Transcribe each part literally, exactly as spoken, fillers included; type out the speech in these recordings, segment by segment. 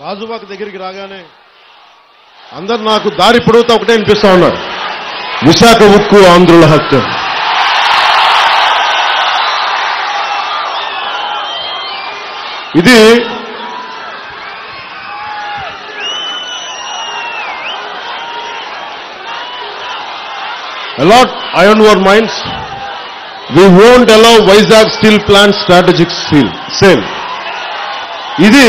గాజువాక దగ్గరికి రాగానే అందరు నాకు దారి పొడవుతా ఒకటే అనిపిస్తా ఉన్నారు, విశాఖ ఉక్కు ఆంధ్రుల హక్కు. ఇది a lot iron our minds. We won't allow Vizag steel plant strategic steel sale. ఇది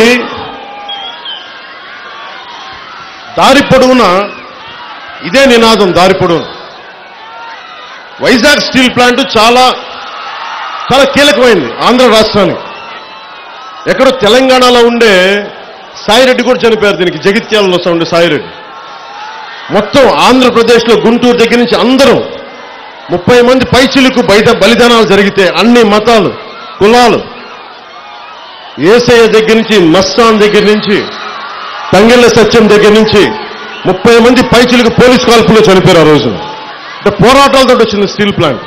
దారి పొడవున ఇదే నినాదం. దారి పొడవున వైజాగ్ స్టీల్ ప్లాంట్ చాలా చాలా కీలకమైంది ఆంధ్ర రాష్ట్రానికి. ఎక్కడో తెలంగాణలో ఉండే సాయిరెడ్డి కూడా చనిపోయారు దీనికి, జగిత్యాలలో ఉండే సాయిరెడ్డి. మొత్తం ఆంధ్రప్రదేశ్లో గుంటూరు దగ్గర నుంచి అందరూ ముప్పై మంది పైచిలకు బయట బలిదానాలు జరిగితే అన్ని మతాలు కులాలు ఏసయ్య దగ్గర నుంచి మస్తాన్ దగ్గర నుంచి తంగెళ్ళ సత్యం దగ్గర నుంచి ముప్పై మంది పైచిలకు పోలీసు కాల్పులో చనిపోయారు ఆ రోజు. అంటే పోరాటాలతో వచ్చింది స్టీల్ ప్లాంట్.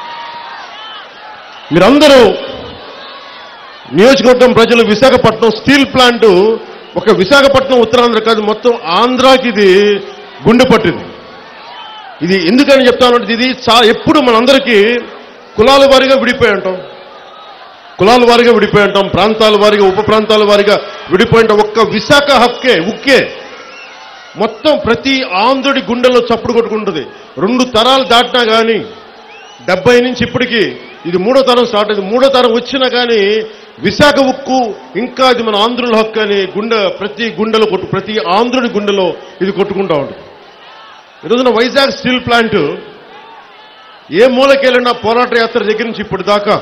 మీరందరూ నియోజకవర్గం ప్రజలు విశాఖపట్నం స్టీల్ ప్లాంట్ ఒక విశాఖపట్నం ఉత్తరాంధ్ర కాదు, మొత్తం ఆంధ్రాకి ఇది గుండె పట్టింది. ఇది ఎందుకని చెప్తానంటే ఇది చా ఎప్పుడు మనందరికీ కులాల వారీగా విడిపోయి ఉంటాం, కులాల వారీగా విడిపోయి ఉంటాం, ప్రాంతాల వారీగా ఉప ప్రాంతాల వారీగా విడిపోయి ఉంటాం. ఒక్క విశాఖ హక్కే ఉక్కే మొత్తం ప్రతి ఆంధ్రుడి గుండెల్లో చప్పుడు కొట్టుకుంటుంది. రెండు తరాలు దాటినా కానీ డెబ్బై నుంచి ఇప్పటికీ ఇది మూడో తరం స్టార్ట్ అయింది. మూడో తరం వచ్చినా కానీ విశాఖ ఉక్కు ఇంకా అది మన ఆంధ్రుల హక్కు అని గుండె ప్రతి గుండెలో కొట్టు ప్రతి ఆంధ్రుడి గుండెలో ఇది కొట్టుకుంటా ఉంటుంది. ఈరోజున వైజాగ్ స్టీల్ ప్లాంట్ ఏ మూలకెళ్ళినా పోరాట యాత్ర దగ్గర నుంచి ఇప్పుడు దాకా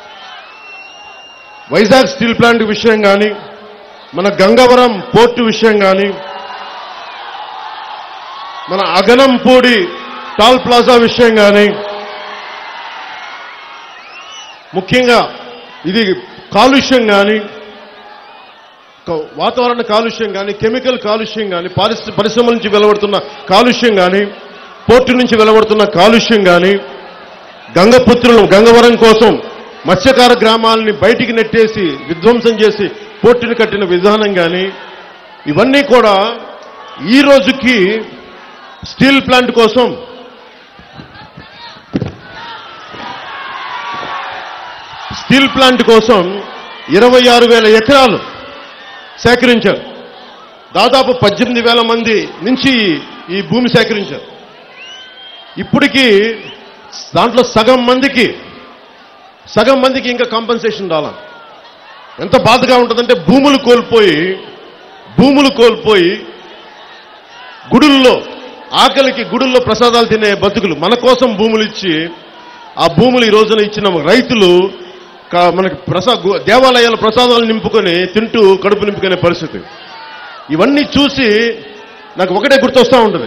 వైజాగ్ స్టీల్ ప్లాంట్ విషయం కానీ మన గంగవరం పోర్టు విషయం కానీ మన అగనంపూడి టాల్ ప్లాజా విషయం కానీ ముఖ్యంగా ఇది కాలుష్యం కానీ వాతావరణ కాలుష్యం కానీ కెమికల్ కాలుష్యం కానీ పరిశ్రమల నుంచి వెలువడుతున్న కాలుష్యం కానీ పోర్టు నుంచి వెలువడుతున్న కాలుష్యం కానీ గంగపుత్రులు గంగవరం కోసం మత్స్యకార గ్రామాలని బయటికి నెట్టేసి విధ్వంసం చేసి పోర్టుని కట్టిన విధానం కానీ ఇవన్నీ కూడా ఈ రోజుకి స్టీల్ ప్లాంట్ కోసం స్టీల్ ప్లాంట్ కోసం ఇరవై ఆరు వేల ఎకరాలు సేకరించారు. దాదాపు పద్దెనిమిది వేల మంది నుంచి ఈ భూమి సేకరించారు. ఇప్పటికీ దాంట్లో సగం మందికి సగం మందికి ఇంకా కాంపెన్సేషన్ రాలా. ఎంత బాధగా ఉంటుందంటే భూములు కోల్పోయి భూములు కోల్పోయి గుడుల్లో ఆకలికి గుడుల్లో ప్రసాదాలు తినే బతుకులు మన కోసం భూములు ఇచ్చి ఆ భూములు ఈ రోజున ఇచ్చిన రైతులు మనకి ప్రసా దేవాలయాల ప్రసాదాలు నింపుకొని తింటూ కడుపు నింపుకునే పరిస్థితి. ఇవన్నీ చూసి నాకు ఒకటే గుర్తొస్తూ ఉంటుంది,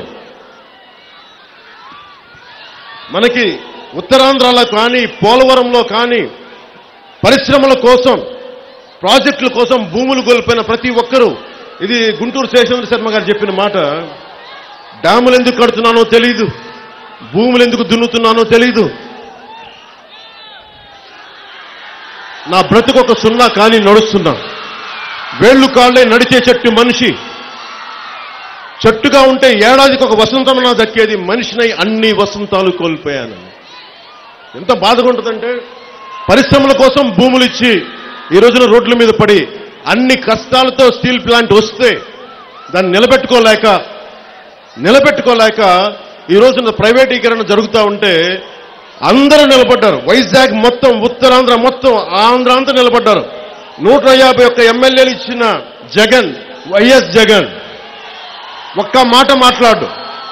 మనకి ఉత్తరాంధ్రలో కానీ పోలవరంలో కానీ పరిశ్రమల కోసం ప్రాజెక్టుల కోసం భూములు కోల్పోయిన ప్రతి ఒక్కరూ ఇది గుంటూరు శేషేంద్ర శర్మ గారు చెప్పిన మాట, డ్యాములు ఎందుకు కడుతున్నానో తెలీదు, భూములు ఎందుకు దున్నుతున్నానో తెలీదు, నా బ్రతుకు ఒక సున్నా కానీ నడుస్తున్నా, వేళ్లు కాళ్లే నడిచే చెట్టు మనిషి, చెట్టుగా ఉంటే ఏడాదికి ఒక వసంతం నా దక్కేది, మనిషినై అన్ని వసంతాలు కోల్పోయాను. ఎంత బాధగా ఉంటుందంటే పరిశ్రమల కోసం భూములు ఇచ్చి ఈ రోజున రోడ్ల మీద పడి అన్ని కష్టాలతో స్టీల్ ప్లాంట్ వస్తే దాన్ని నిలబెట్టుకోలేక నిలబెట్టుకోలేక ఈ రోజున ప్రైవేటీకరణ జరుగుతూ ఉంటే అందరూ నిలబడ్డారు. వైజాగ్ మొత్తం ఉత్తరాంధ్ర మొత్తం ఆంధ్ర అంతా నిలబడ్డారు. నూట యాభై ఒక్క ఎమ్మెల్యేలు ఇచ్చిన జగన్ వైఎస్ జగన్ ఒక్క మాట మాట్లాడు.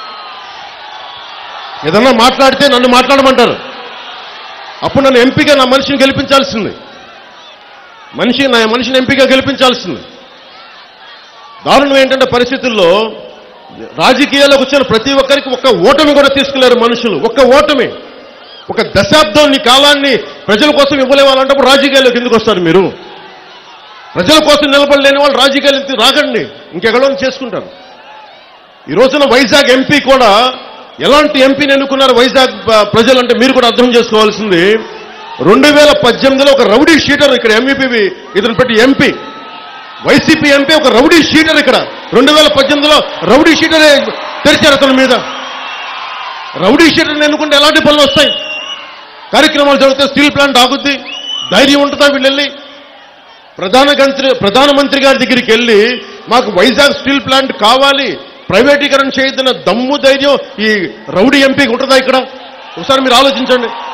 ఏదన్నా మాట్లాడితే నన్ను మాట్లాడమంటారు. అప్పుడు నన్ను ఎంపీగా నా మనిషిని గెలిపించాల్సింది, మనిషి నా మనిషిని ఎంపీగా గెలిపించాల్సింది. దారుణం ఏంటంటే పరిస్థితుల్లో రాజకీయాల్లోకి వచ్చిన ప్రతి ఒక్కరికి ఒక్క ఓటమి కూడా తీసుకెళ్లారు మనుషులు. ఒక్క ఓటమి, ఒక దశాబ్దం నీ కాలాన్ని ప్రజల కోసం ఇవ్వలేవాలంటే రాజకీయాల్లోకి ఎందుకు వస్తారు మీరు? ప్రజల కోసం నిలబడలేని వాళ్ళు రాజకీయాలు రాకండి, ఇంకెక్కడో చేసుకుంటారు. ఈ రోజున వైజాగ్ ఎంపీ కూడా ఎలాంటి ఎంపీని ఎన్నుకున్నారు వైజాగ్ ప్రజలంటే మీరు కూడా అర్థం చేసుకోవాల్సింది. రెండు వేల పద్దెనిమిదిలో ఒక రౌడీ షీటర్ ఇక్కడ ఎంఈపీ ఇతను పెట్టి ఎంపీ వైసీపీ ఎంపీ ఒక రౌడీ షీటర్ ఇక్కడ రెండు వేల పద్దెనిమిదిలో రౌడీ షీటరే తెరిచారు అతని మీద. రౌడీ షీటర్ని ఎన్నుకుంటే ఎలాంటి పనులు వస్తాయి? కార్యక్రమాలు జరిగితే స్టీల్ ప్లాంట్ ఆగుద్ది. ధైర్యం ఉంటుందా వీళ్ళు వెళ్ళి ప్రధానమంత్రి ప్రధానమంత్రి గారి దగ్గరికి వెళ్ళి మాకు వైజాగ్ స్టీల్ ప్లాంట్ కావాలి, ప్రైవేటీకరణ చేయొద్దన్న దమ్ము ధైర్యం ఈ రౌడీ ఎంపీకి ఉంటుందా ఇక్కడ? ఒకసారి మీరు ఆలోచించండి.